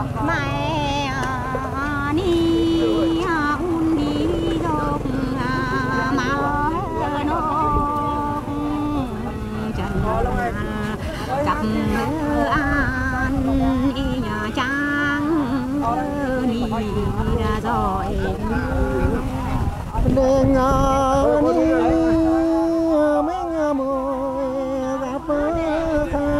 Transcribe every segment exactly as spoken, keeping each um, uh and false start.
mai ni un đi dọc máu nó trần cặp an y nhà trang ni ra rồi đừng ngờ ni mấy ngờ mùa gặp kha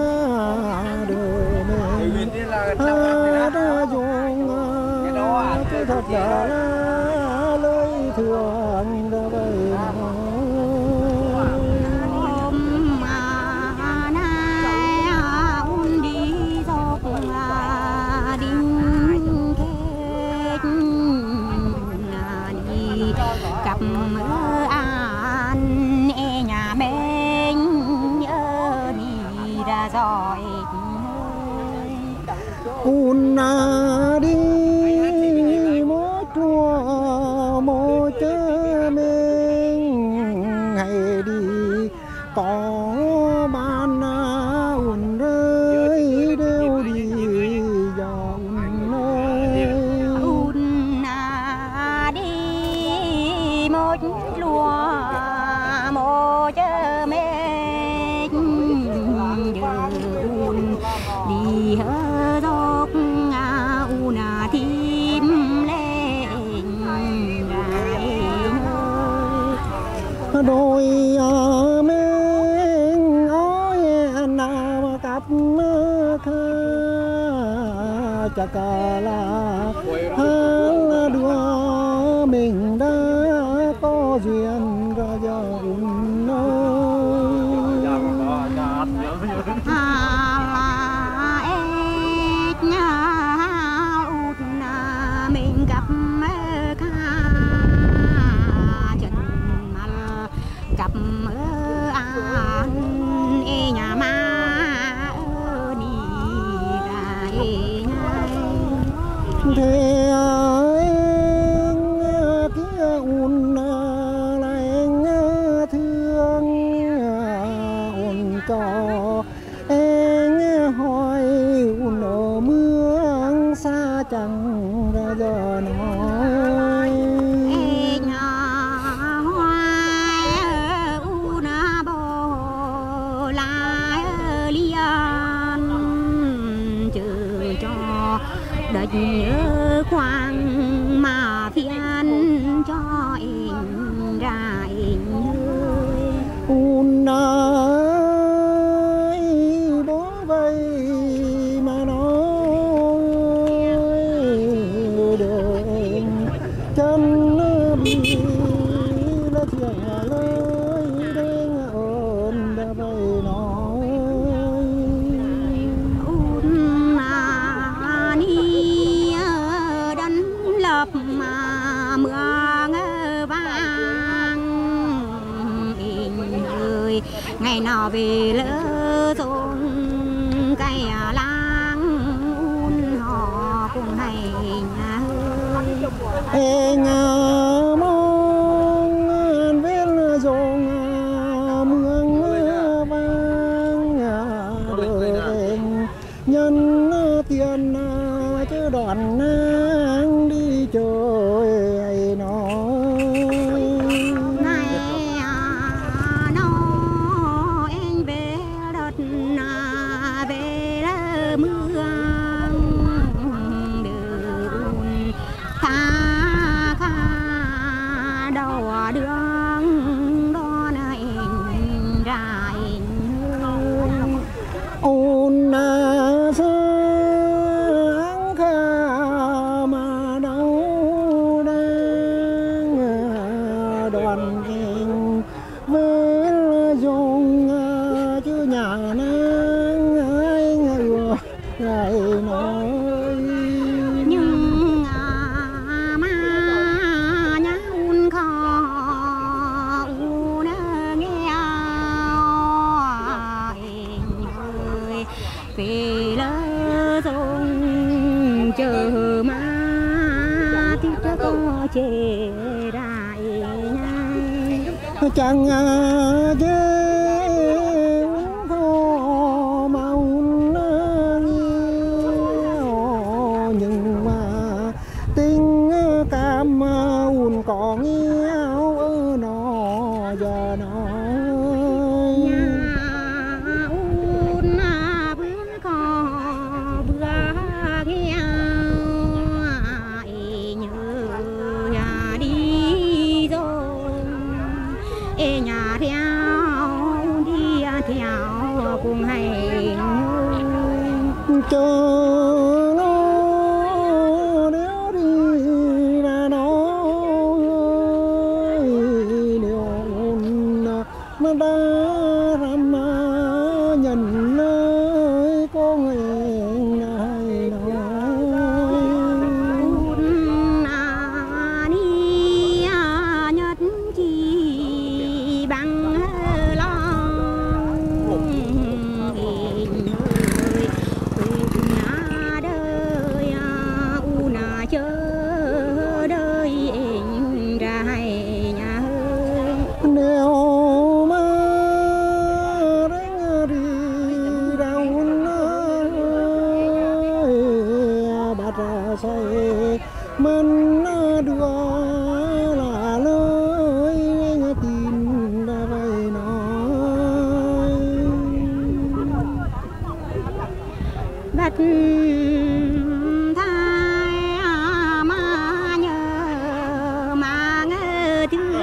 đời mình đã dùng cái thật là lối thường đã bay cặp an e nhà mình nhớ đi ra rồi un na đi mốt chua mô chớ mình hay đi có ban un rơi đều đi dòng nơi un na đi mốt lúa mô chớ mình dừng đi hơ dốc u na thím lên gái đôi mình ôi nào cặp mơ khơi chả cả là hang đua mình đã có duyên ra dòng nơi à ếch nhà út na mình gặp ca chân mal gặp an e nhà ma đi ra e thế anh kia un lại thương un cho anh hỏi un ở mưa xa chẳng ra giờ nói nhà hoa u na bồ la lian chờ cho đợt nhớ khoang mà phiền cho em ra em ơi un ơi bố vây mà nói đời chân bị là chuyện lời đen ơn đã vây nói un na ni đánh lập mà mưa vang em ơi ngày nào về lỡ thôn cây lang un họ cùng hay nhà ơi em mong biết dùng mưa vang đời em nhân tiền chứ đoàn nắng đi chơi ai nói ngày nó em về đất na về mưa đường kha kha đầu đường đó này ra ôn sáng kha mà đâu đang đoàn kinh với dùng chứ nhà nắng ai ngờ ngày nói nhưng mà nhá un khó u nơ nghe em ơi về lỡ dùng chờ mà thì cho có chê đại nhai chẳng dễ khô mà un cùng hay cho nó nếu đi ra nó nếu nó đã làm nhận nơi có nguyện này nói ni nhất chi bằng lòng đời u na chờ đời ra hay nhà nếu mà đánh đi đâu nơi bắt ra say mình đưa là lời nghe tin đã vậy nói bắt thai mà nhớ mà ngơ thương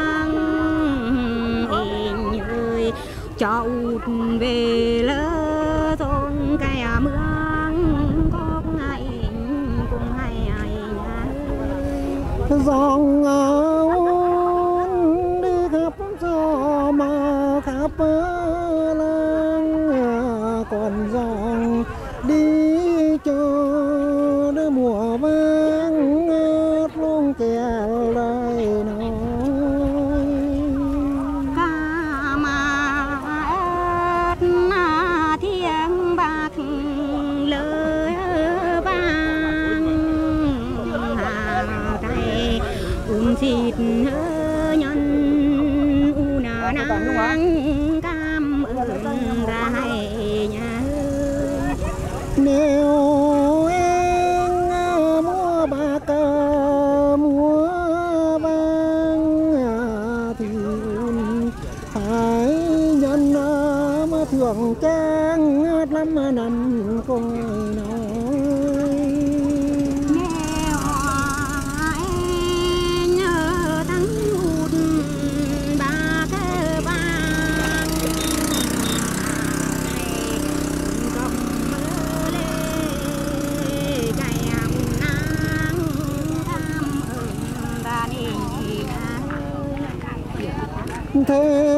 ơi cho út về lỡ thôn cái mương có ngày cùng hay ai nhà dòng áo đi khắp gió mà khắp làng còn dòng đi chờ để mùa vang ngát luôn kèo đây nói ca mà ớt na thiên bạc lời vang hà tay um thịt nhân u na nắng cam ơn ra hay nhà nếu em mua bạc mua vàng thì phải nhân mà thường trang lắm năm con nói nghèo em nhớ thắng út ba cái vàng gom mơ lê cày nắng tham ơn ra đi thế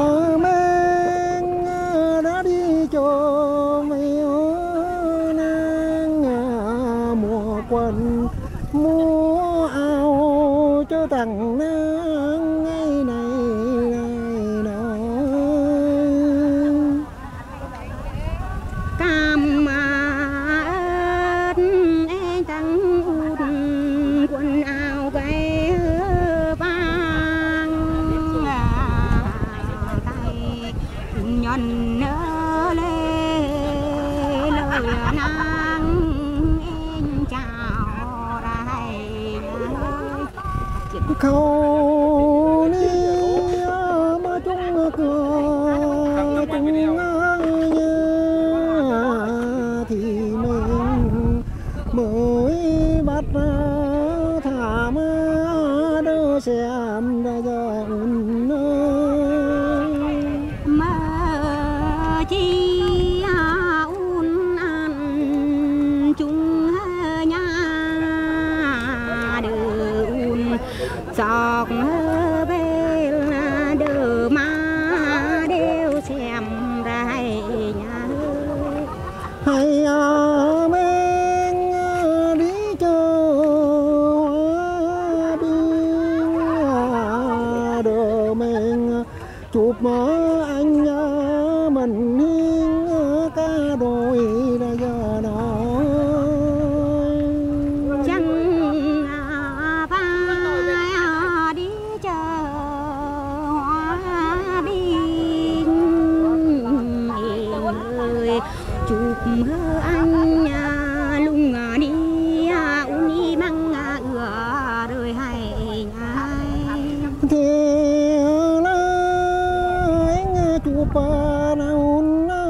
mang đã đi cho mèo nang mùa quần mua áo cho tặng nang ngày này ngày nói cam mà ớt em tăng út quần áo cái vàng tay nhân nơ lê lời nắng em chào ra hay khâu ni mà chúng cửa chúng nhớ thì mình mới bắt thả mà đỡ xem ra dòng mơ chi un ăn chung nhà đưa un giọt bên đưa má đều xem ra hay nhà hay mình đi chơi biên đưa mình chụp mơ anh mình hiên ca đôi ra giờ nói chẳng phải đi chờ hoa biên ơi chụp hơ anh lung đi uni mang ửa đời hay nhai thế là anh chụp nào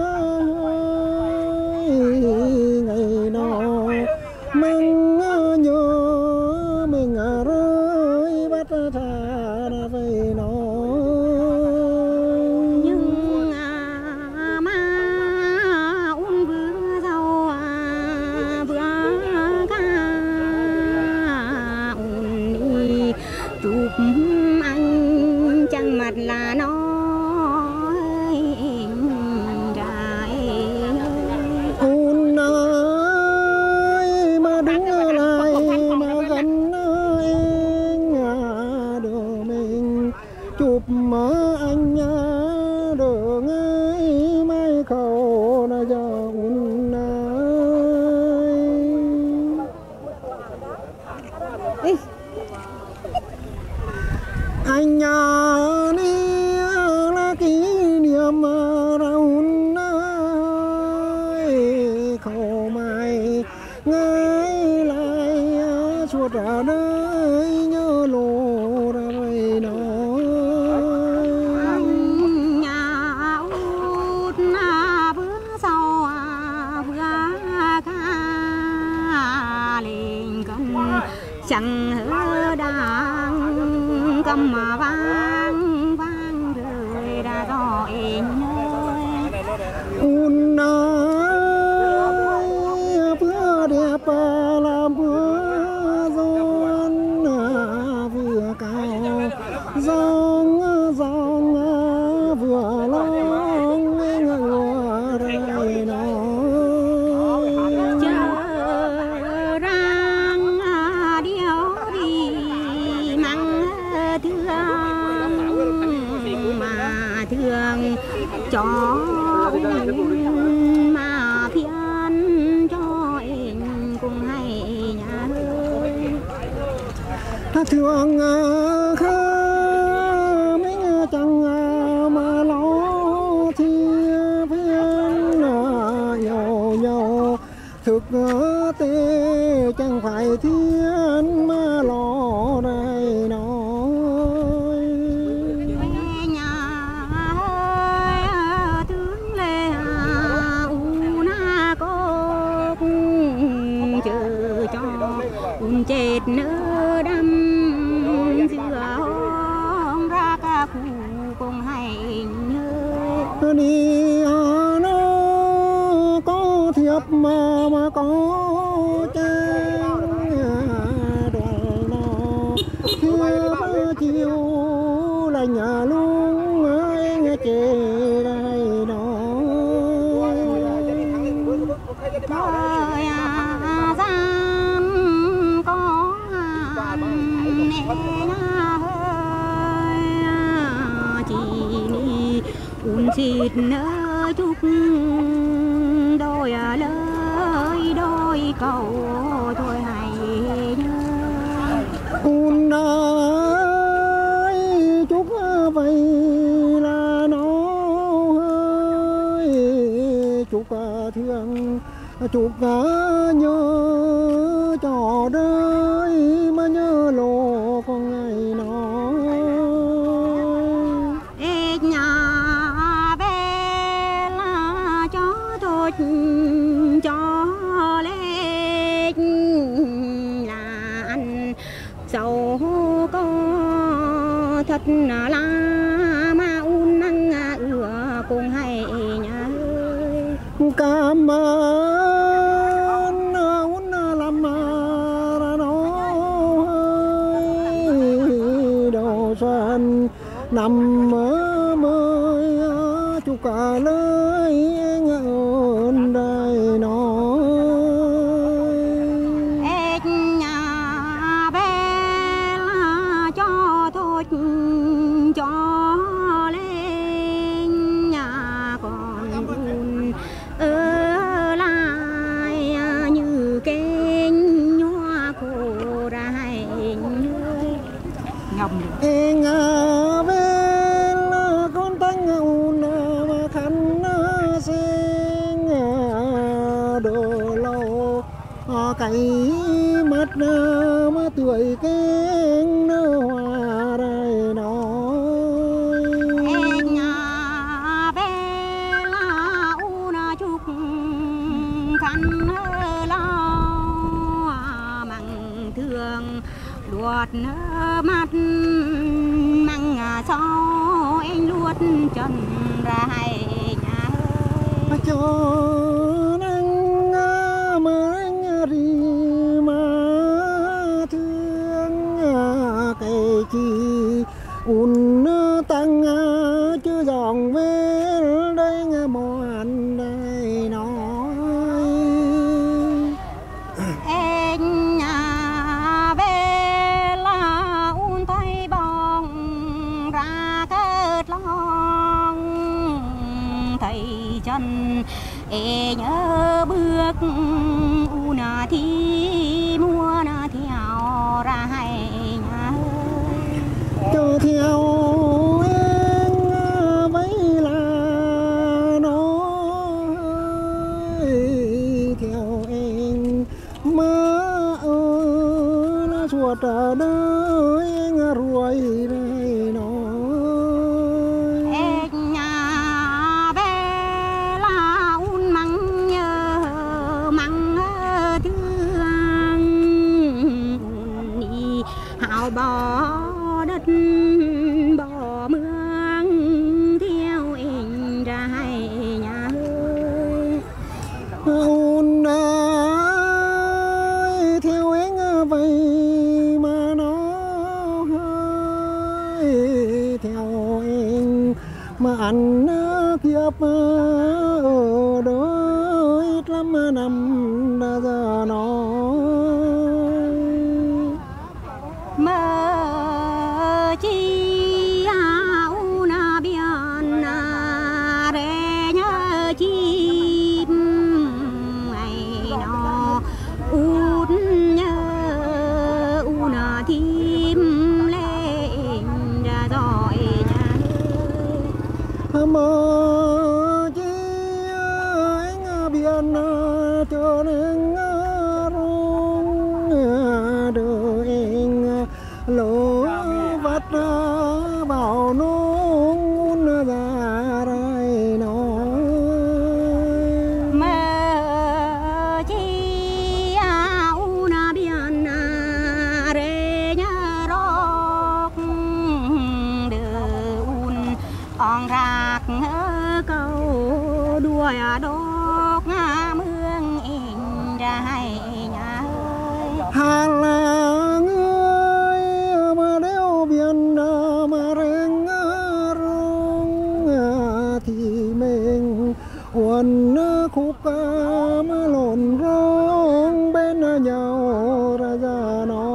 ngày nào mình nhớ mình rơi bắt thà về nó nhưng mà khâu na dòng này anh nhà đi là kỷ niệm raun ơi khâu mai ngay lại suốt ra đời nhớ lộ ra vậy nó nhà út na bữa sau bữa ca lên con chẳng hứa đang cầm mà vang vang rơi ra gió em ơi un ơi bữa đẹp làm bữa giòn vừa cao giòn giòn vừa long ngựa đây nó chờ rang điếu đi măng thương mà thương cho mà phiền cho em cùng hay nhà ơi thương khá mấy chẳng mà lo chia phiền nhau nhau thực tế chẳng phải thiên mà lo đây nói nhà ơi tướng lê u na có chờ cho un chết nỡ đâm dừa hông ra ca khu cùng hay nhớ đi nó có thiệp mà mà có trang đời nó thiệp chiều là nhà luôn ai nghe chê đây nó thời gian có nè na hơi chỉ ni un xịt nỡ chúc đôi lời đôi câu thôi hay nhớ un ơi chúc vậy là nó hơi chúc thương chúc nhớ cho đời mà nhớ lộ con ngày nó ê nhà bé là cho tôi cho lên là anh giàu có thật là mà un năng ưa cùng hay nhà ơi cảm ơn un làm ra nó đầu xuân nằm mơ mơ chúc cả lời ơn đây nó ê nhà bé là cho thôi cho lên nhà còn un ở lại như kênh hoa cô ra hay nhơi ngầm em bên con tánh un mà khăn sen đồ lâu cày mắt mà tuổi kén hoa đây nói em nhà bé là u na chúc khăn lo măng thương luột mắt măng sau anh luột chân ra hay nhà ơi cho nắng mà anh đi mà thương cây chi un tăng chứ dòng về đây mòn đây nói em nhà bé là un tay bong ra kết long thầy chân ê nhớ bước u na thi mua na theo ra hay nhà cho theo anh vậy là nó theo anh mà ơi là chuột ở đời anh ruồi đây nó anh nhà bé là un măng nhớ măng thương đi hào bò đất bỏ mương theo anh ra hay nhà un ơi theo anh vậy mà nó hơi theo anh mà anh kiếp ở đó ít lắm năm đã giờ nó mơ chi áo na biển na để nhớ chim ngày nó út nhớ u na thím lên ra rồi nhà mơ chi anh biển cho nên rung đời anh lỗ vắt vào nung ra đây nó mơ chi áo na biển na để nhớ róc đường on rạc câu đuôi đốt mương in ra hay nhà hà là người mà đeo biển mà rèn rung thì mình quần khúc mà lộn rong bên nhau ra ra nó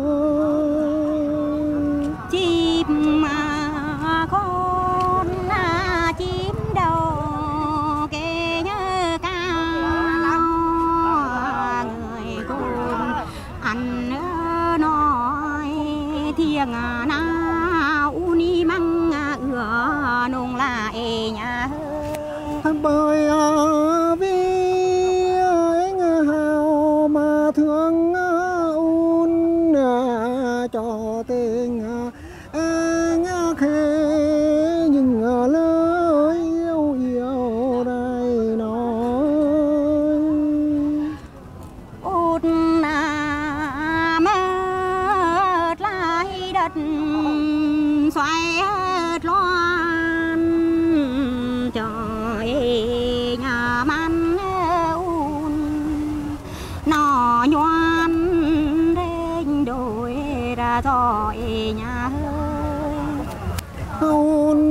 chim mà con chim đầu kê nhớ cao người cùng anh nói thiêng nào ni măng ửa nông là ê nhà bởi vì anh hào mà thương un cho tình anh khê nhưng lời yêu yêu đây nói út là mất lại đất xoay loan trời nhà man un nó nhoan đến đôi ra rồi nhà un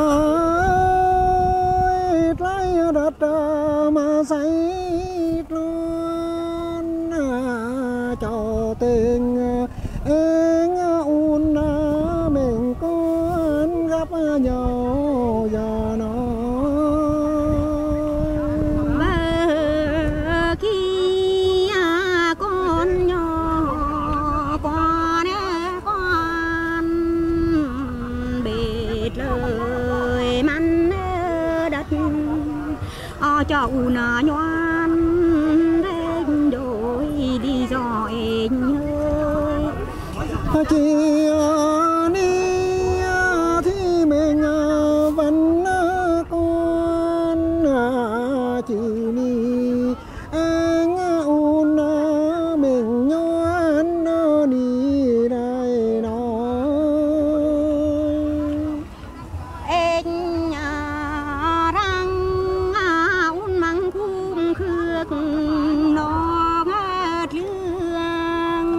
ơi lấy đất mà xây luôn cho tình anh un mình con gặp nhau giờ nó mơ khi con nhỏ con con biệt lời mắn đất cho u na nhoan đến đôi đi rồi nhớ chỉ đi thì mình vẫn con chỉ đi anh un mình nhoan đi đây nói anh răng un măng khung khước nó ngất lương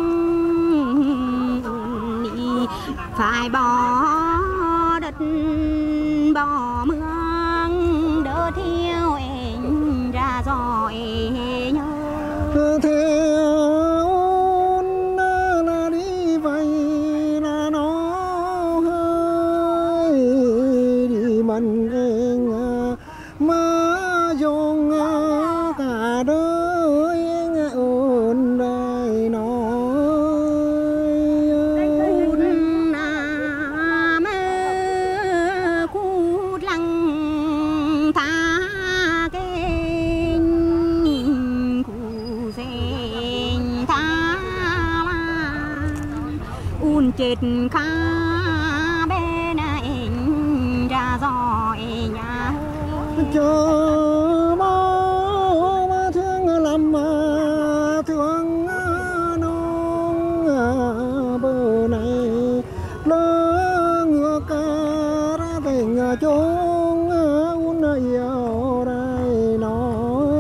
phải bỏ đất bỏ mương đỡ theo anh ra rồi nhớ theo un là đi vậy là nó hơi đi mình anh mà dòng cả đời ôn đời nói ôn à mơ cút lăng tha kênh cụ dên tha la ôn chết khá bên anh ra giỏi nhà chờ bao mà thương làm mà thương non bờ này lỡ ngựa ca ra tình chốn uốn yêu đây nói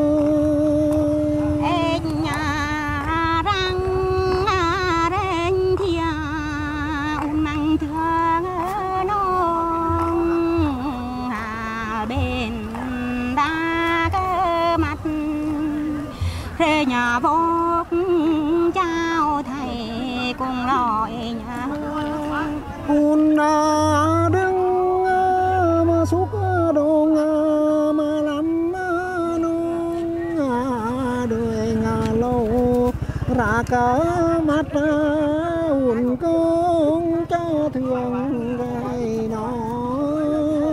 em nhà răng đến thia un mang thương non hà bên đá cơ mặt rê nhà vóc trao thầy cùng lội nhà un đứng mà xúc đồ mà làm non đời ngà lâu ra cả mắt un công cho thương gai nói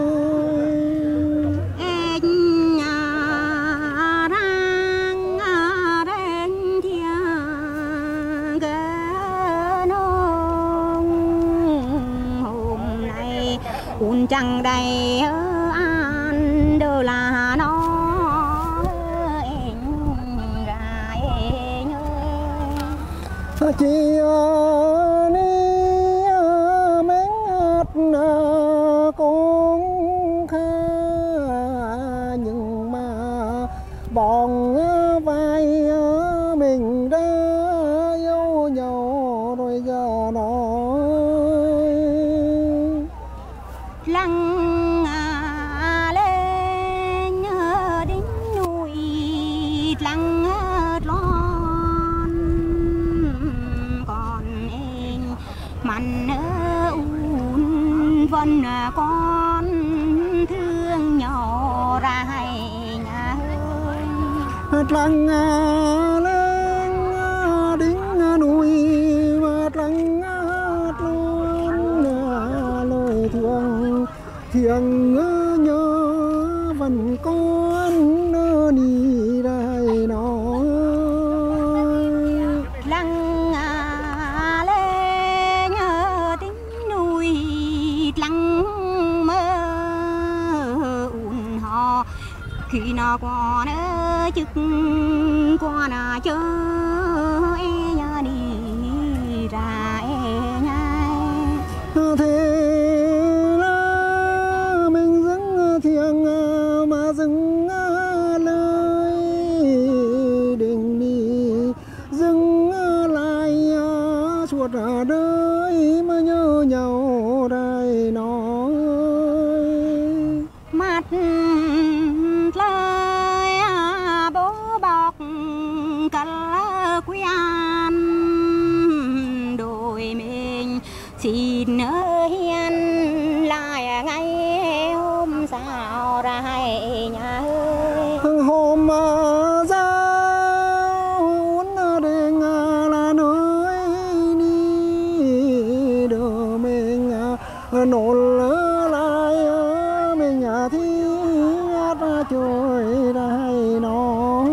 em nhà răng đến thia cơ non hôm nay un chẳng đầy ăn đâu là nó em ra em ơi chỉ ni mến con kha nhưng mà bọn vai mình đã yêu nhau rồi giờ nói lăng à lên đỉnh núi lăng lon còn em mặn un vân con thương nhau ra hay nhà lăng lên đỉnh núi mà lăng luôn lời thương thiêng nhớ vẫn con đi đây nói lăng à lên đỉnh núi lăng mơ un họ khi nào còn ở chức qua là chớ e nhà đi ra e nhai thế là mình dưng thiêng mà dưng lời đình đi dưng lại suốt đời mà nhớ nhau đây nói mắt lời bố bọc cả quý an đôi mình xin hiền lại ngày hôm sau ra hay nhà ơi hôm ra uốn đền là nơi đi đưa mình nôn lại mình thi ra trôi đây nói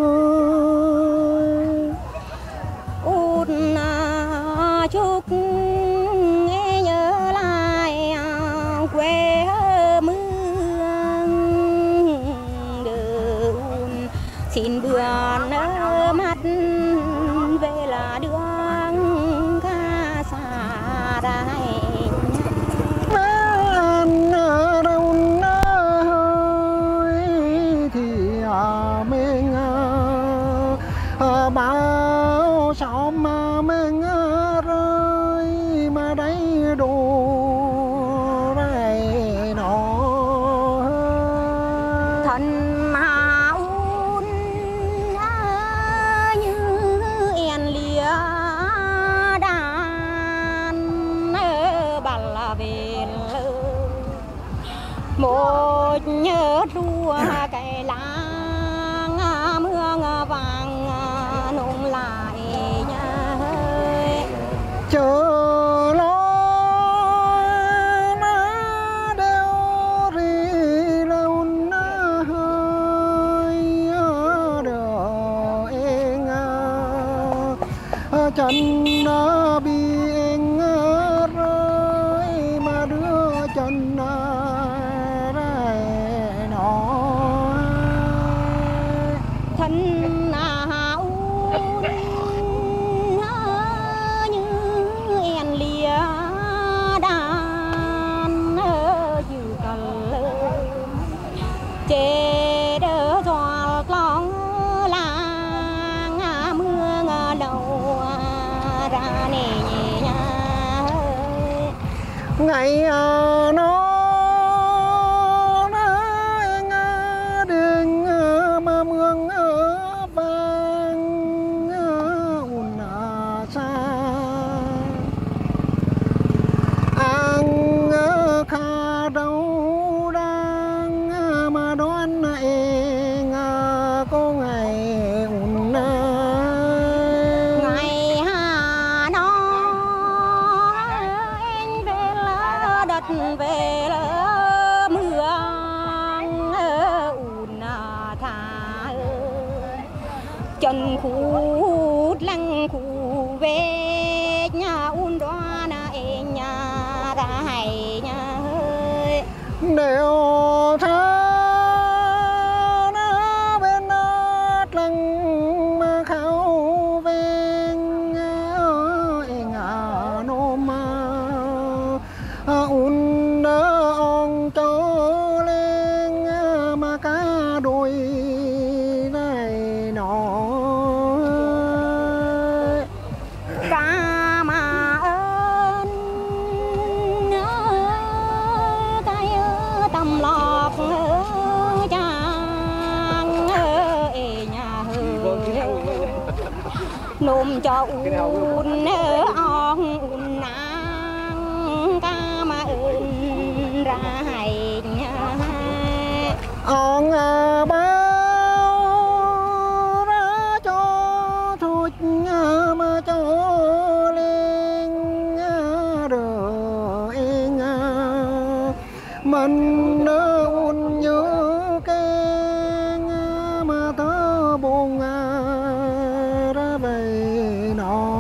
út chúc nghe nhớ lại quê mương đường xin bữa nở mắt về là đường ca xa đây anh đâu nơi thì mình bao sao mà mình rơi mà đấy đồ này nó thân mà un như en lìa đàn bà là về lơ. Một nhớ đua cái lá chân bị anh rơi mà đưa chân ra nó thân áo như en lìa đàn như cần chế đỡ giọt lòng làng mưa đầu ra nè nhẹ nhàng ngày nó về mưa ùn thả chân khút lăng khủ về nhà ùn đoan em nhà ra hay nhà ơi đều thả nó bên nó lăng mà khâu bên em nhà nó mà ùn ông cho lên mà cá đôi này nọ cá mà ơn cái tầm lọc chàng ê nhà nôm cho un ong un nang cá mà ơn ra hay nha ông bao ra cho thôi mà cho lên đời anh mình un như cái mà tớ buồn ra về nó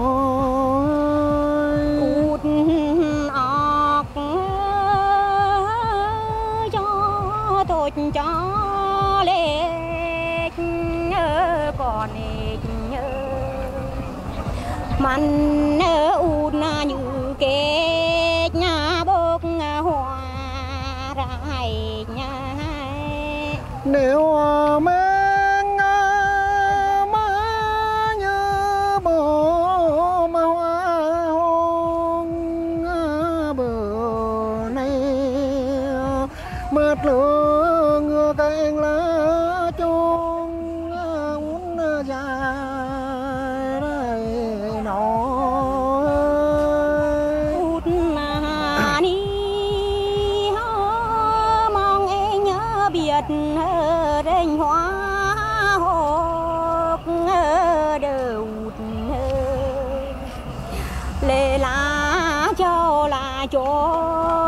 út ọc cho tôi cho lên còn mình út như kết nhà bốc hoa ra hay nhà nếu mang má như bồ mà hoa hôn bờ này mệt lửa ngựa cánh lá chung uốn dài đây nó út là ni mong em nhớ biệt rình hoa hộp đầu lệ lá cho là chỗ